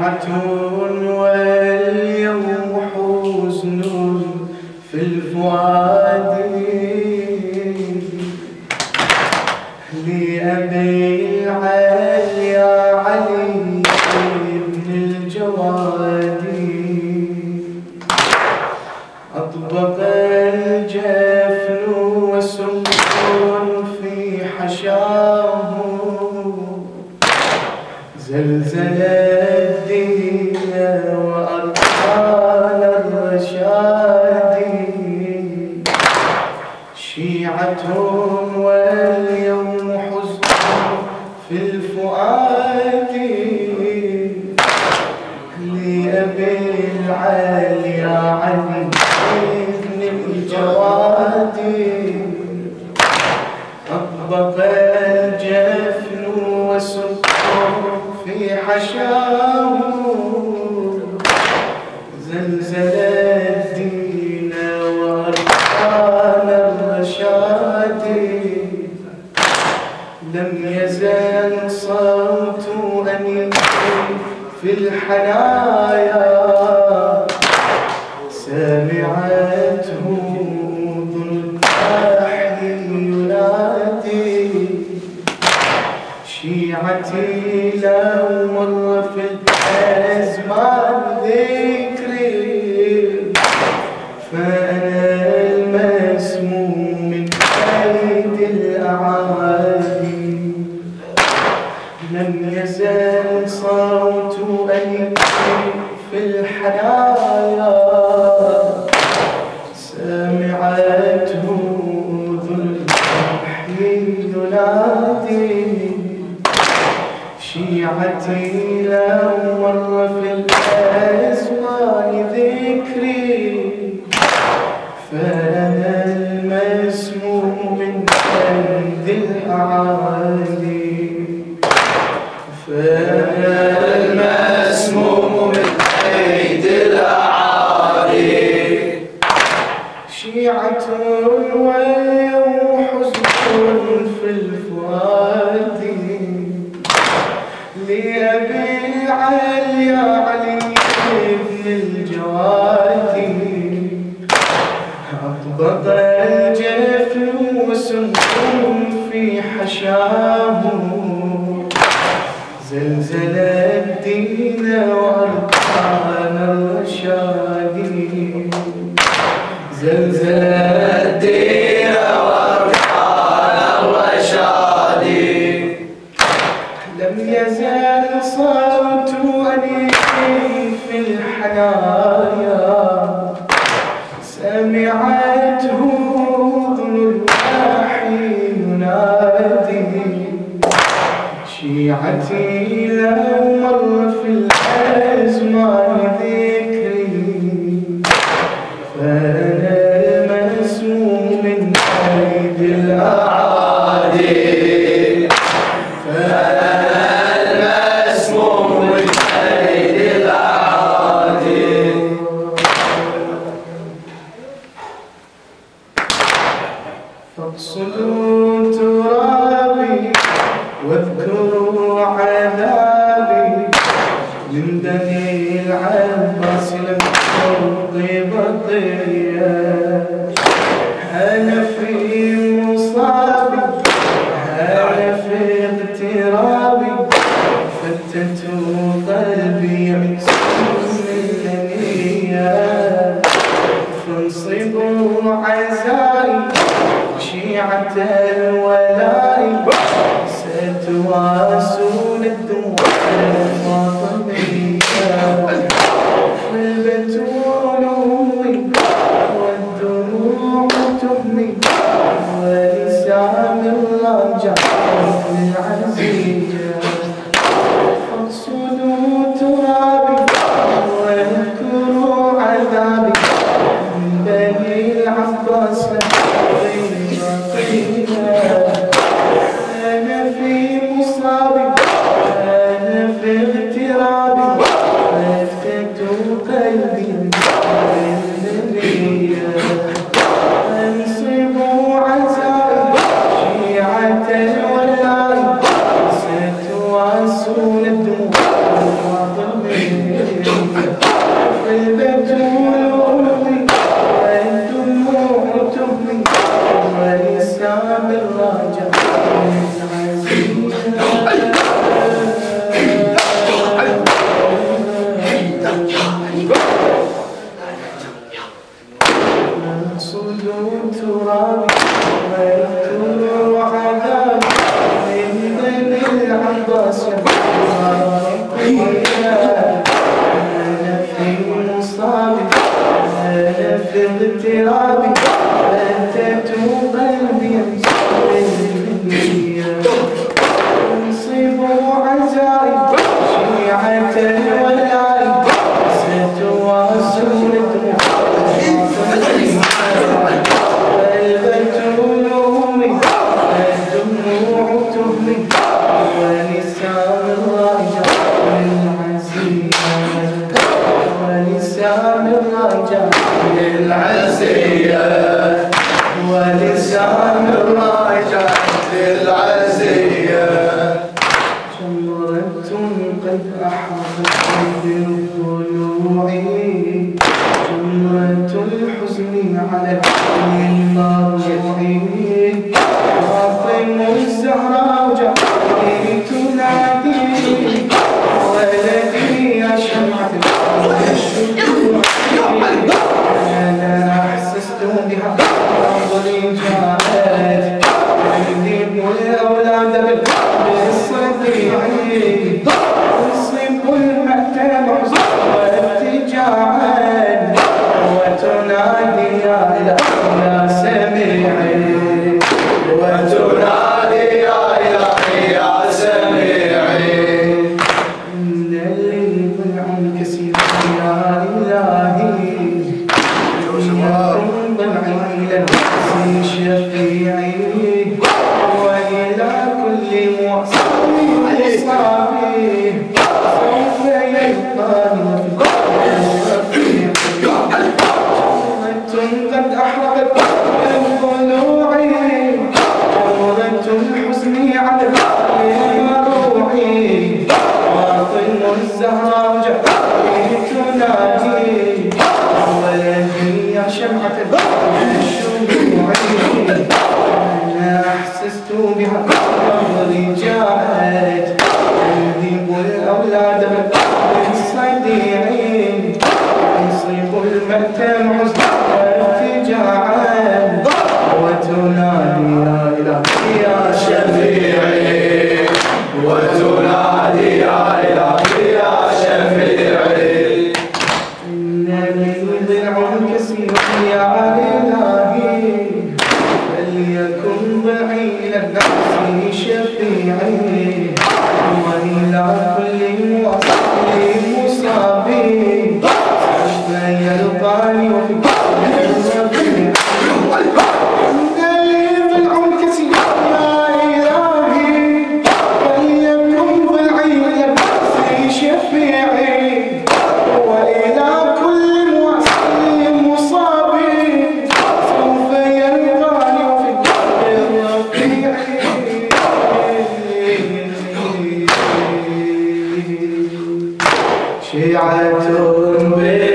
شيعة واليوم حزن في الفؤاد لأبي العلي علي بن الجواد أطبق الجفن وسمح في حشاه زلزل الدين وأركان الرشاد شيعة واليوم حزن في الفؤاد لأبي العلي علي بن الجواد أطبق الجفن وسمح في حشاه زلزل الدين وأركان الرشاد لم يزل صوت أنيقي في الحنايا سمعته ذو الوحي ينادي شيعتي لو مر في الأزمان ذكري فأنا المسموم من قيد الأعادي لم يزل صوت أنيقي في الحنايا سمعته ذو الوحي ينادي شيعتي لو مر في الأزمان ذكري فأنا المسموم من قيد الأعادي فأنا المسموم من قيد الأعادي شيعة واليوم حزن في الفؤاد لأبي العلي علي بن الجواد أطبق الجفن وسمح في حشاه زلزل الدين وأركان الرشاد زلزل الدين وأركان الرشاد لم يزل صوت أنيقي في الحنايا سمعته ذو الوحي ينادي شيعتي لو مر في الأزمان ذكري فأنا المسموم من قيد الأعادي فأنا المسموم من قيد الأعادي فاقصدوا ترابي واذكروا عذابي من بني العباس لم ترضي بقية أنا في مصابي أنا في اغترابي فتتوا قلبي من سوء النية فانصبوا عزائي شيعة الولاء ستواسون الدموع الفاطمية والبتول والدموع تهمي ولسان الرجع العزيزة فاقصدوا ترابي واذكروا عذابي من بني العباس أنا في مصابي أنا في اغترابي فتكتوا قلبي أنصبوا عزائي شيعة الولاء اغترابي فتت قلبي انصب عزائي شيعة الولاء ستواصل قلبت علومي الدموع تهمي ولسان الرجاء ولسان الرجاء للعزية ولسان الرجاء للعزية شمرة قد أحاطت بالضلوع شمرة الحزن على الضلوع عاصم الزهراء جاءت تنادي ولدي يا شمعة أنا أحسست بها نظري جاءت تهذب الأولاد بالصديع تصيب المأتم وارتجاعا وتنادي يا إلهي يا سميعي وتنادي يا إلهي يا سميعي إن لي ضلع كثير يا إلهي يكن ضلعي إلى الناس شفيعي وإلى كل معصم إصابي سوف يلقاني قد أحرقت الضلوع جمرة الحزن على روحي واطن الزهراء جاءت تنادي ولدي يا شمعة الشموع أنا أحسست بها نظري جاءت تهذب الأولاد بالصديع يصيب المأتم ارتجاعا وتنادي يا إلهي يا شفيعي وتنادي يا إلهي يا شفيعي إن لي ضلع كثير يا إلهي فليكن ضلعي إلى الناس شفيعي وإلى كل مصاب يلقاني وفي شيعة